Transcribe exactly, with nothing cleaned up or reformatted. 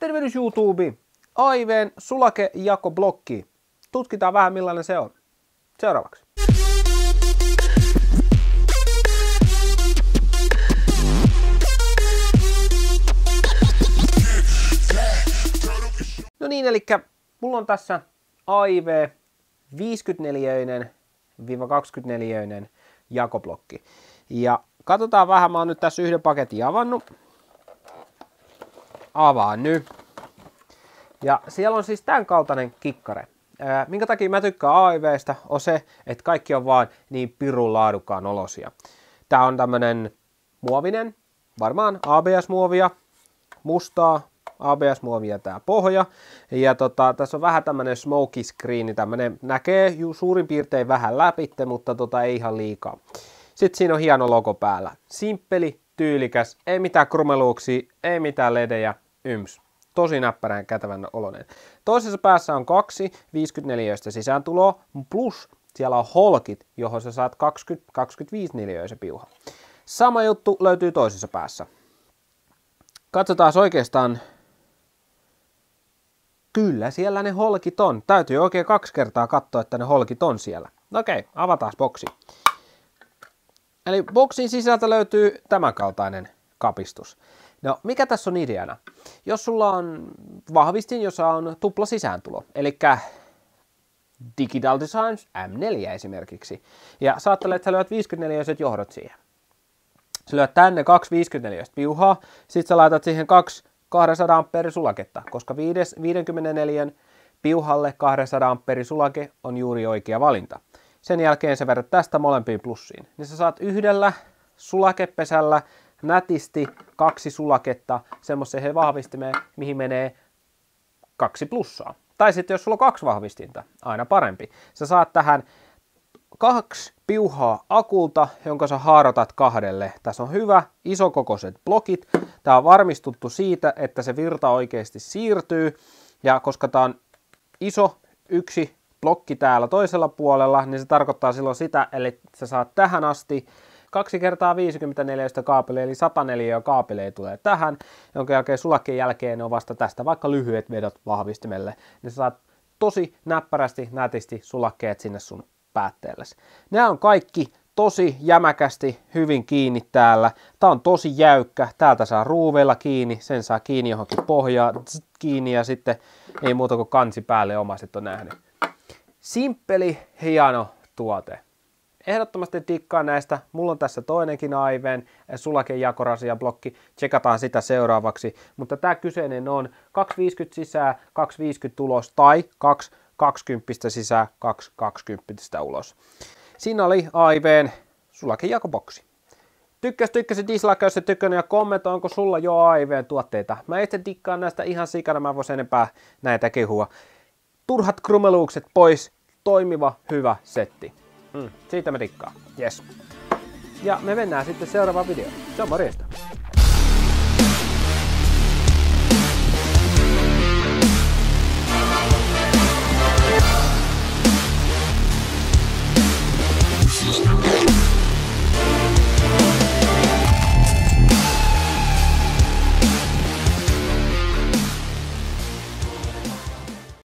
Tervehdys YouTube! Aiveen sulakejakoblokki. Tutkitaan vähän millainen se on. Seuraavaksi. No niin, eli mulla on tässä Aive viisikymmentäneljä kaksikymmentäneljä jakoblokki. Ja katsotaan vähän, mä oon nyt tässä yhden paketin avannut. Avaan nyt. Ja siellä on siis tämän kaltainen kikkare. Ää, minkä takia mä tykkään Aiveesta on se, että kaikki on vaan niin pirun laadukkaan olosia. Tää on tämmönen muovinen, varmaan A B S-muovia, mustaa A B S-muovia tää pohja. Ja tota, tässä on vähän tämmönen smoky screen, tämmönen näkee suurin piirtein vähän läpitte, mutta tota ei ihan liikaa. Sitten siinä on hieno logo päällä. Simppeli, tyylikäs, ei mitään krumeluuksia, ei mitään ledejä, yms. Tosi näppärän kätevän oloinen. Toisessa päässä on kaksi viisikymmentäneljä sisääntuloa, plus siellä on holkit, johon sä saat kaksikymmentä kaksikymmentäviisi neliöisen piuha. Sama juttu löytyy toisessa päässä. Katsotaan oikeastaan. Kyllä siellä ne holkit on. Täytyy oikein kaksi kertaa katsoa, että ne holkit on siellä. Okei, avataan boksi. Eli boksin sisältä löytyy tämän kaltainen kapistus. No, mikä tässä on ideana? Jos sulla on vahvistin, jossa on tupla sisääntulo, eli Digital Designs M neljä esimerkiksi, ja sä ajattelet, että sä lyöt viisikymmentäneljäiset johdot siihen. Sä lyöt tänne kaksi viisikymmentäneljä piuhaa, sit sä laitat siihen kaksi kaksisataa ampeerin sulaketta, koska viisikymmentäneljä piuhalle kaksisataa ampeerin sulake on juuri oikea valinta. Sen jälkeen sä vedät tästä molempiin plussiin. Niin sä saat yhdellä sulakepesällä nätisti kaksi sulaketta semmoiseen vahvistimeen, mihin menee kaksi plussaa. Tai sitten jos sulla on kaksi vahvistinta, aina parempi. Sä saat tähän kaksi piuhaa akulta, jonka sä haarotat kahdelle. Tässä on hyvä isokokoiset blokit. Tää on varmistuttu siitä, että se virta oikeasti siirtyy. Ja koska tää on iso yksi blokki täällä toisella puolella, niin se tarkoittaa silloin sitä, eli sä saat tähän asti kaksi kertaa viisikymmentäneljä kaapelia, eli sata neliötä kaapelia tulee tähän, jonka jälkeen sulakkeen jälkeen on vasta tästä vaikka lyhyet vedot vahvistimelle, niin sä saat tosi näppärästi, nätisti sulakkeet sinne sun päätteellesi. Nämä on kaikki tosi jämäkästi hyvin kiinni täällä. Tää on tosi jäykkä, täältä saa ruuveilla kiinni, sen saa kiinni johonkin pohjaan, zzz, kiinni ja sitten ei muuta kuin kansi päälle, omaiset on nähnyt. Simppeli, hieno tuote. Ehdottomasti tikkaan näistä. Mulla on tässä toinenkin Aiveen sulakejakorasiablokki. Tsekataan sitä seuraavaksi. Mutta tämä kyseinen on kaksi viisikymmentä sisään, kaksi viisikymmentä ulos tai kaksi kaksikymmentä sisään, kaksi kaksikymmentä ulos. Siinä oli Aiveen sulakejakoboksi. Tykkäs, tykkäsi, dislike, jos et tykkänyt ja kommentoi, onko sulla jo Aiveen tuotteita. Mä itse tikkaan näistä ihan sikana, mä voisin enempää näitä kehua. Turhat krumeluukset pois, toimiva, hyvä setti. Mm, siitä mä tikkaan. Yes. Ja me mennään sitten seuraavaan videoon. Se on morjesta.